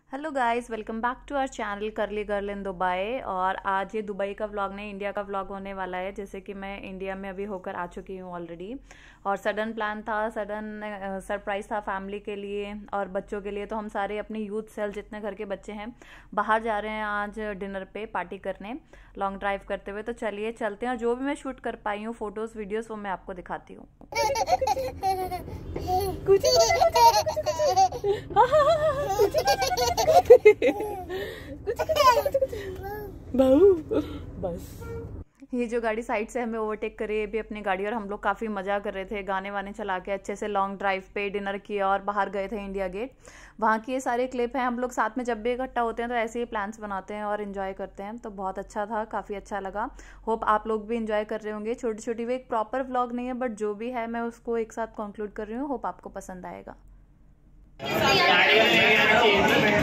Hello guys, welcome back to our channel curly girl in Dubai. और आज ये Dubai का व्लॉग नहीं, इंडिया का व्लॉग होने वाला है। जैसे कि मैं इंडिया में अभी होकर आ चुकी हूँ ऑलरेडी, और सडन प्लान था, सडन सरप्राइज था फैमिली के लिए और बच्चों के लिए। तो हम सारे अपनी यूथ सेल जितने घर के बच्चे हैं बाहर जा रहे हैं आज डिनर पे पार्टी करने, लॉन्ग ड्राइव करते हुए। तो चलिए चलते हैं, और जो भी मैं शूट कर पाई हूँ फोटोज वीडियोस वो मैं आपको दिखाती हूँ। बस ये जो गाड़ी साइड से हमें ओवरटेक करे, ये भी अपनी गाड़ी, और हम लोग काफ़ी मज़ा कर रहे थे, गाने वाने चला के अच्छे से लॉन्ग ड्राइव पे डिनर किया और बाहर गए थे इंडिया गेट। वहाँ की ये सारे क्लिप हैं। हम लोग साथ में जब भी इकट्ठा होते हैं तो ऐसे ही प्लान्स बनाते हैं और इन्जॉय करते हैं। तो बहुत अच्छा था, काफ़ी अच्छा लगा। होप आप लोग भी इन्जॉय कर रहे होंगे। छोटी छोटी वो एक प्रॉपर व्लॉग नहीं है, बट जो भी है मैं उसको एक साथ कंक्लूड कर रही हूँ। होप आपको पसंद आएगा।